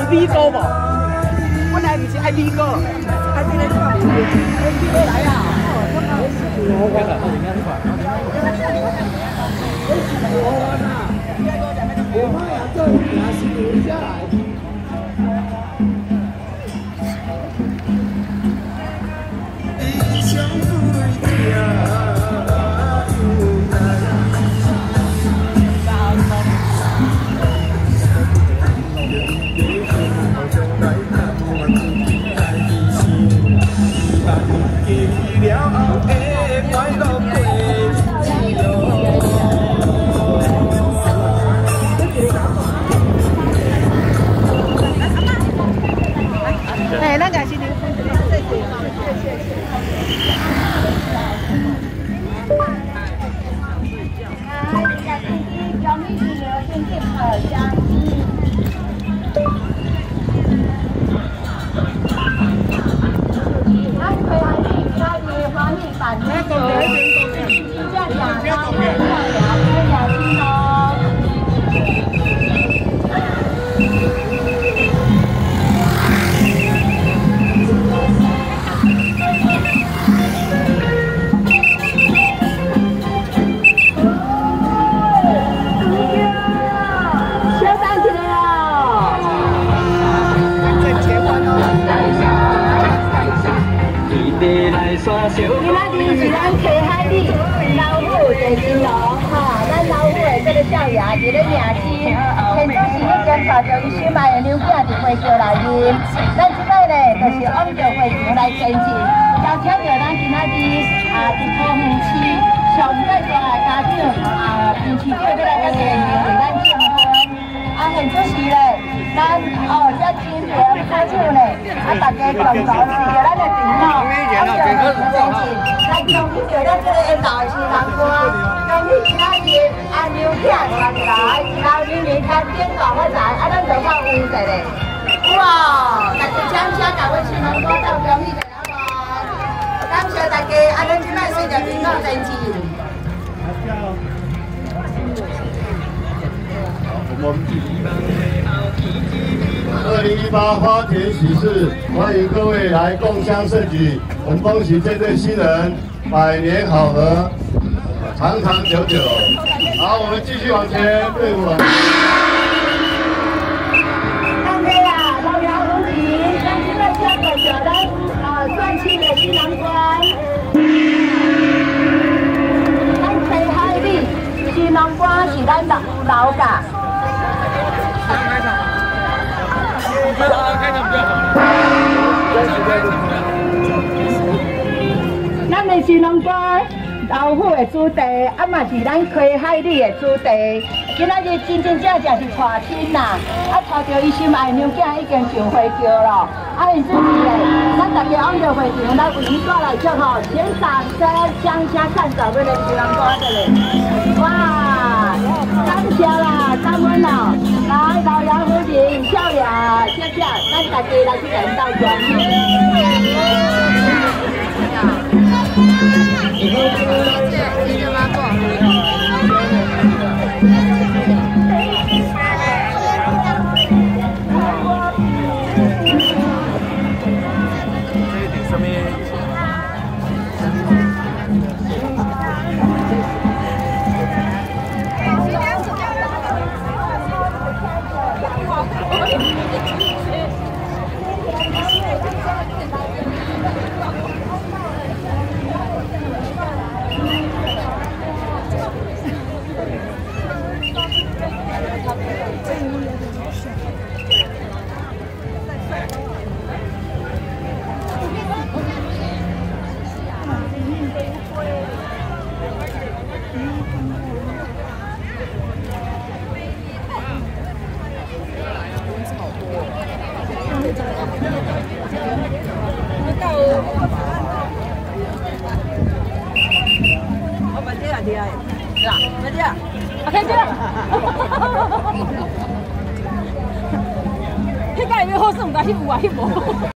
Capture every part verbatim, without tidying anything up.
米糕无？本来唔是爱米糕，爱米来看，米来啊！我讲啦，我今日看。我妈呀，这也是留下来。 哎，那个是牛粪，谢谢，谢谢。啊，这个天气，中午是天气好香。啊，可以啊，那你帮你把那个这样讲，然后这样聊，这样听哦。 今仔日是咱溪海里老虎的金龙哈，咱老虎的这个少爷伫咧名市，现在是已经带着伊心爱的牛仔伫会场内面。咱即摆咧，就是往着会场来前进，邀请着咱今仔日啊，伫桃园市上最大的家长啊，陈市长要来甲现场为咱庆贺。啊，现出时咧，咱哦，遮真热，开场咧，啊，大家共同是着咱的电脑。 来恭喜着咱这个缘投的新人歌，恭喜今仔日啊牛仔传来，然后明年开变大发财，啊咱就到有势咧。哇！大家掌声甲阮新人歌斗恭喜着了无？感谢大家，啊咱即摆随着天空前进。 二零一八花田喜事，欢迎各位来共襄盛举。我们恭喜这对新人百年好合，长长久久。好，我们继续往前，队伍。 咱这啊，老苗红旗，咱即摆交代着咱啊帅气的新郎官。咱溪海里新郎官是咱老老家。 咱的新郎官老虎的主题，啊嘛是咱溪海里的主题。今仔日真真正正是娶亲啦，啊娶着伊心爱牛仔已经上会桥了。啊，现在是嘞，咱大家往着会场来为伊带来祝福，先掌声掌声看着咱的新郎官的嘞。哇，感谢啦，感恩啦，来老杨夫人漂亮，谢谢，咱大家来去领导奖。 啊，看这，迄个有好耍，唔知翕有啊，翕无。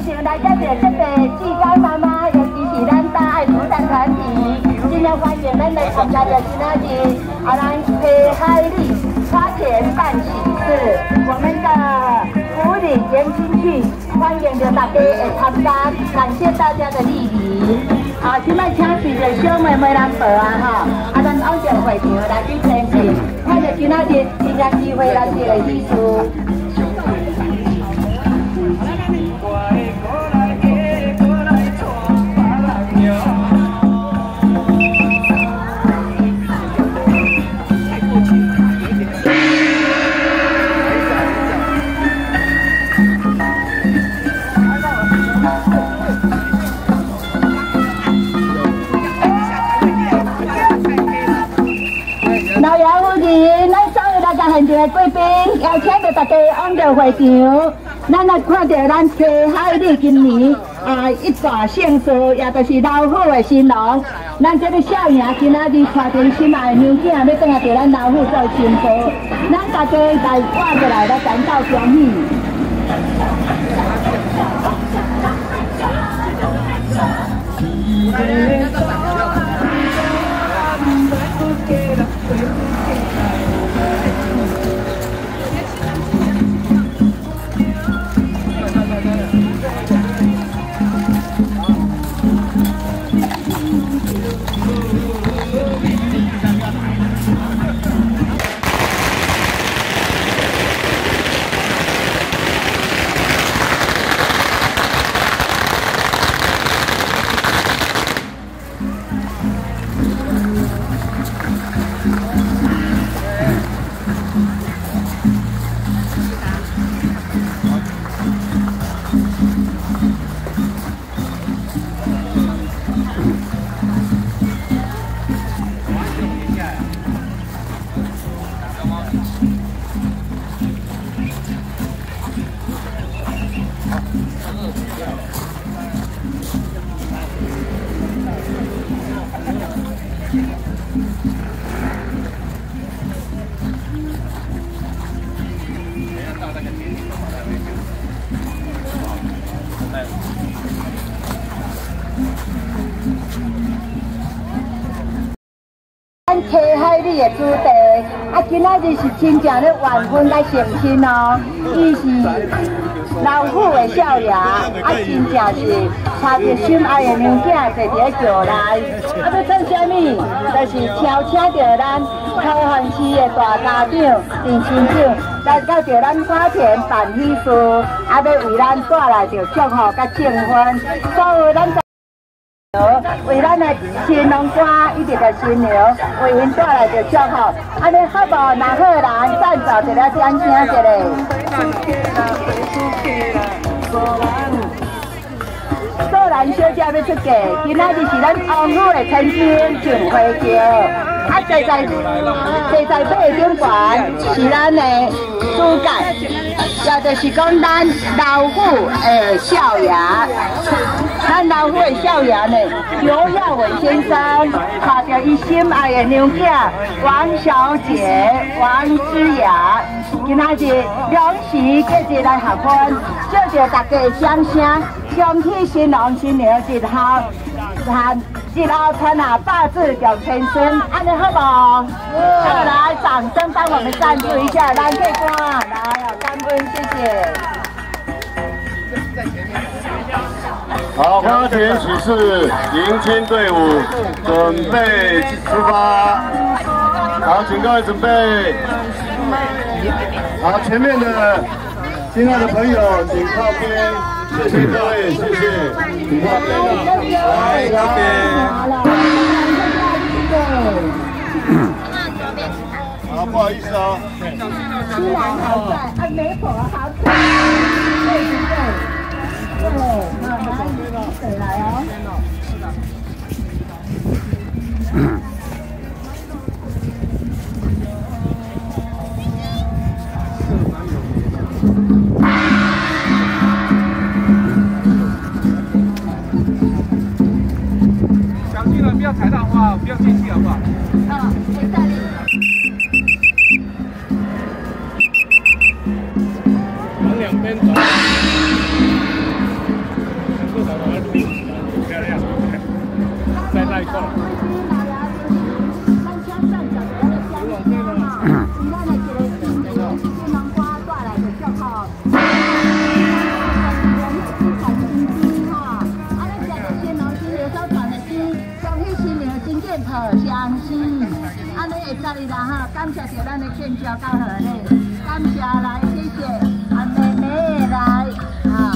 场来感谢这个志刚妈妈，尤其是咱大爱慈善团体，真正欢迎咱来参加着今仔日啊，咱陪海里花钱办喜事，我们的福利延伸区欢迎着大家来参加，感谢大家的莅临。啊，即摆请是着小妹妹咱报啊吼，啊，咱往着会场来去前进，看着今仔日真正机会咱就来艺术。 老爷夫人，咱所有来甲现场的贵宾，邀请着大家往着会场，咱来看到咱溪海里今年啊一大盛事，也就是老虎的新郎。咱这个少爷今仔日带着心爱的娘囝，要等下着咱老虎做新妇，咱大家来挂过来来感到欢喜。 咱溪海里的主题，啊，今仔日是真正咧缘分来成亲哦。伊是老虎的少爷，啊，真正是带着心爱的娘囝坐伫轿内，啊，要做啥物？就是邀请着咱台湾市的大家长陈市长来到着咱花田办喜事，啊，要为咱带来着祝福甲庆婚，所有咱。 为咱的新郎官以及个新娘，为因带来着祝福。安尼好无？若好人赞助一个掌声一下。素兰小姐要出嫁，今仔日是咱王府的千金上花轿，啊，坐在坐在马顶悬是咱的主角，也就是讲咱老虎的少爷。 咱老虎的少爷呢，刘耀伟先生带着伊心爱的娘囝王小姐王之雅，今仔日两时各自来合婚，叫着大家掌声，恭喜新郎新娘日后传日后传下八字叫千孙，安尼好不好？好，来掌声帮我们赞助一下，来客官，来哦，干杯，谢谢。 好，花田喜事迎亲队伍准备出发。好，请各位准备。好，前面的亲爱的朋友，请靠边，谢谢各位，谢谢，请靠边。来，靠边。好，不好意思哦。 新郎好帅，啊，媒婆好可爱，对不对？ 对，好，来，水来哦。 小心了，不要踩到花，不要进去，好不好？ 好，在这里。往两边走。 感谢着咱的建交到河内，感谢来，谢谢啊妹妹来啊。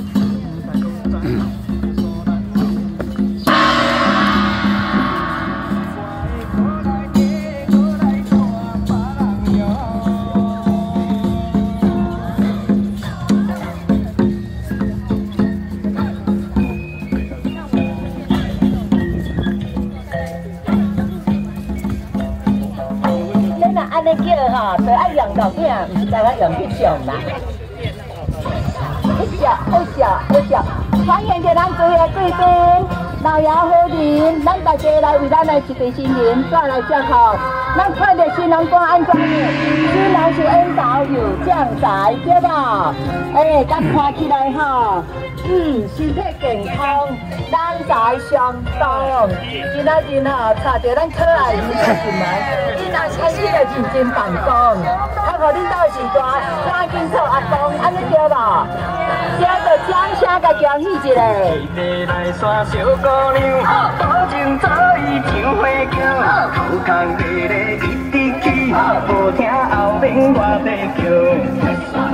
安尼叫吼，就爱用到点，唔是单单用去上啦。好笑，好笑，好笑！欢迎着咱各位贵宾、老爷好人，咱大家来为咱的一对新人带来祝福。咱看着新郎官安怎呢？新郎是恩导有将才，对吧？哎，咱看起来吼。嗯，身体健康，咱才相当。今仔日吼，查到咱可爱的小进来，你若开始来认真办公，啊，互你到时大，赶紧做阿公，安尼对无？听着掌声，甲恭喜一下。来山小姑娘，保证做伊上花轿，口空地咧一直去，无听后面我在叫。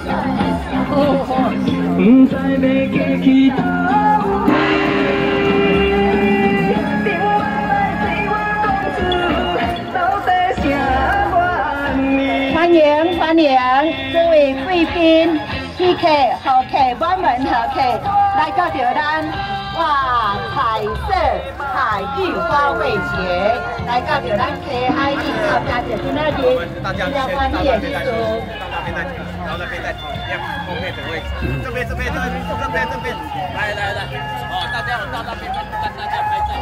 唔知要过去倒位，另外来对我讲出到底啥原因？欢迎欢迎各位贵宾、旅客、豪客、满门豪客来到着咱哇彩色海域花卉节，来到着咱溪海里参加着今仔日比较欢喜的时阵。 然后那边再后面等位，这边这边这边这边这边，来来来，哦，大家到那边跟大家拍照。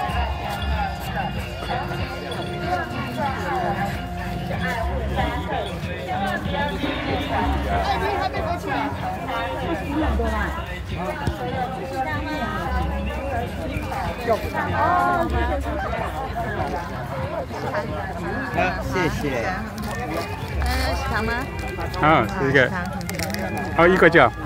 哎，你还没过去啊？ 好，谢谢。 呃，是糖吗？ 啊，一个，好一个就好。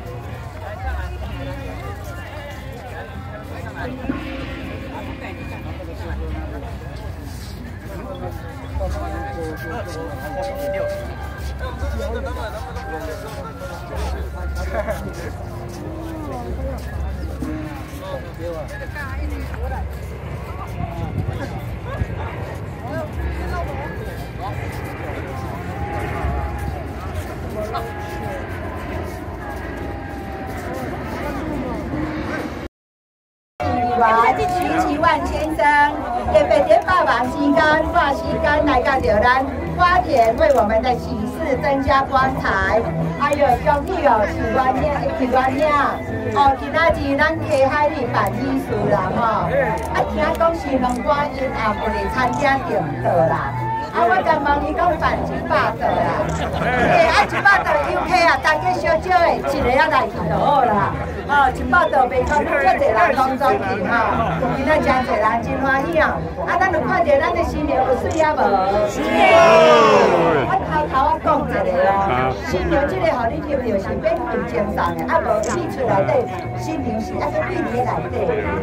徐其万先生，特别点霸王时间、挂时间来到着咱花田，为我们的喜事增加光彩。哎呦，恭喜哦，是原领，是原领。哦，今仔日咱溪海里办喜事啦吼，啊，听讲新郎官因也不来参加订桌啦。啊，我甲问伊讲办一百桌啦，哎，啊一百桌 U K 啊，大家小少的，一个啊来去就好啦。哦，一百桌袂讲遮侪人拢总去吼，今仔真侪人真欢喜哦。啊，咱就看着咱的新娘有水啊无？是。我头头啊讲一个哦，新娘这个互你翕就是免翕正常的，啊无你厝内底新娘是爱去秘密内底。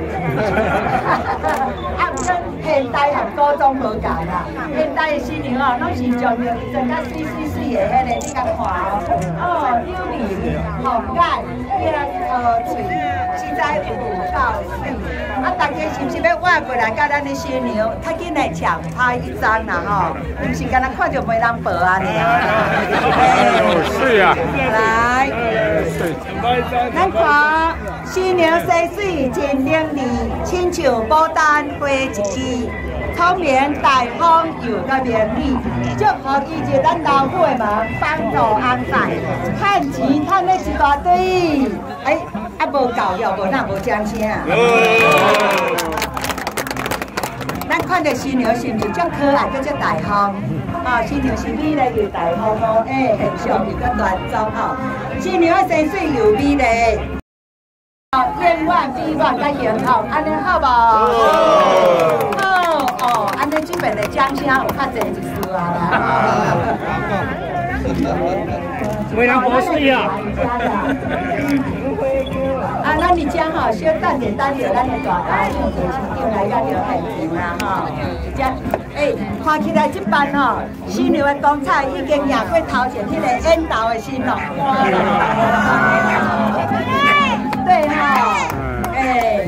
啊，毋过现代和古装无共啦，现代的新娘哦，拢是上着一阵较水水水的迄个，你甲看哦，哦，溜面、红眼，叫呃嘴，实在有够水。啊，大家是不是要换过来甲咱的新娘，较紧来抢拍一张啦吼？毋是干那看着没人报啊你啊？ 是啊。 来，咱看新娘洗水真伶俐，亲像牡丹花一枝。聪明大方又个伶俐，祝福伊入咱老虎的门，帮助安泰，趁钱趁了一大堆。哎，啊无够哟，无那无掌声。咱看到新娘是毋是足可爱，佮足大方？啊，新娘是美丽又大方哦，哎，形象又佮端庄哦。新娘的身水又美丽。愿望比望甲愿望，安尼好无？好哦，安尼这边的掌声有较侪一丝啊啦。为人无水啊！啊，咱二即将吼，小等者等着咱的大家用电视机来到着现场啦吼。即诶，看起来即班吼，新娘的光彩已经赢过头前迄个演导的新郎官了。对吼，诶。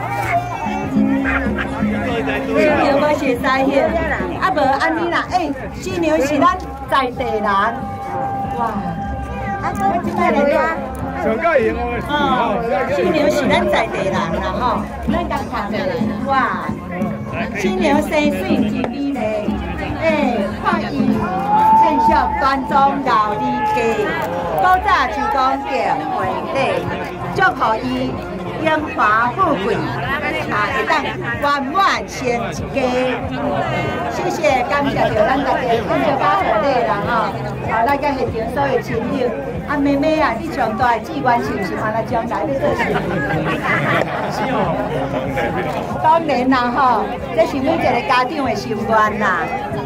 新娘无熟悉迄，啊无安尼啦，诶，新娘是咱在地人，哇！啊，我即摆来讲，哦，新娘是咱在地人啦吼，咱刚看下来，哇！新娘生水真美丽，诶，看伊穿着端庄柔丽家，古早就讲叫回礼，祝福伊。 荣华富贵，啊，会当圆满成一家。谢谢，感谢着咱大家感谢把好礼啦吼，啊，咱甲现场所有亲友，啊，妹妹啊，你上大的志愿是不是安尼将来要做新娘？当然啦吼，这是每一个家长的心愿啦。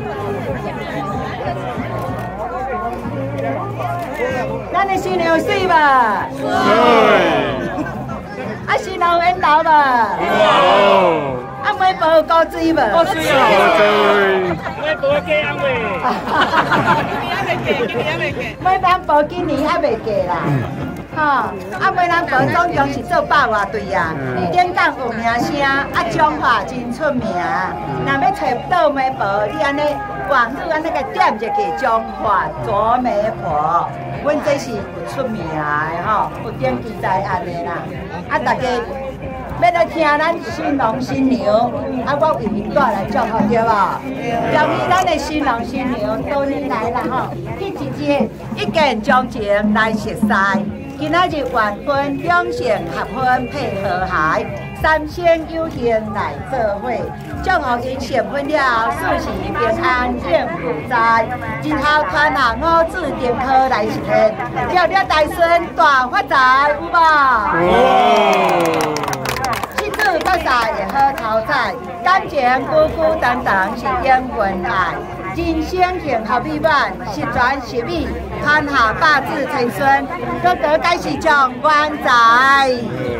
咱的新娘水吧？水。 啊，新郎缘投无？有。啊，每步有高水无？高水哦。每步加安未？今年还未加，今年还未加。每单步今年还未加啦。吼，啊，每人步总共是做百外对啊。演讲有名声，啊，讲话真出名。若要找倒媒步，你安尼网络安尼个点一个中华卓媒婆。 阮这是有出名的吼，有点记在安尼啦。啊，大家要来听咱新郎新娘，啊，我为伊带来祝福对无？由于咱的新郎新娘多年来啦吼，迄一日一见钟情来熟识，今仔日缘分两性合婚配和谐，三生有幸来做伙。 祝福因成婚了，事事平安幸福在，日后传下五子登科来实现，了了大顺大发财，有无？妻子发财会好头彩，感情久久长长是永远爱，人生幸福美满，十全十美，传下百子千孙，哥哥该是状元仔。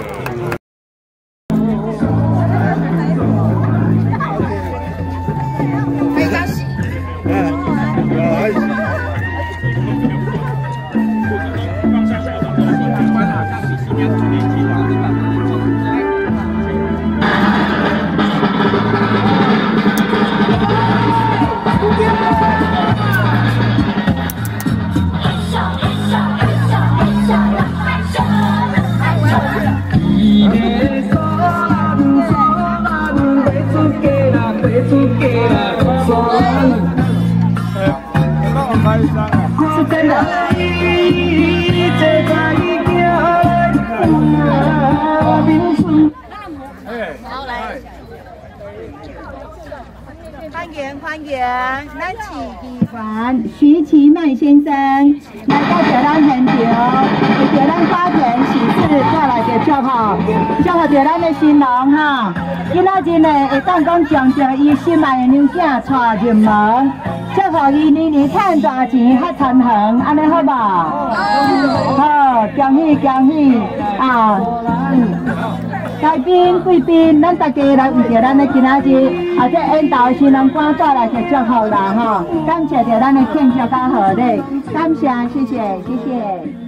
是真的。欢迎欢迎，咱市议员徐其迈先生来到着咱现场，为着咱花田喜事带来着祝福，祝福着咱的新郎哈。今仔日呢，会当讲将着伊心爱的女囝带入门，祝福伊年年赚大钱，发财横，安尼好无？好，恭喜恭喜啊！嗯。 来宾贵宾，咱大家来为着咱的今仔日，啊，这演导新郎官带来的祝福啦吼，感谢着咱的庆祝甲贺礼，感谢，谢谢，谢谢。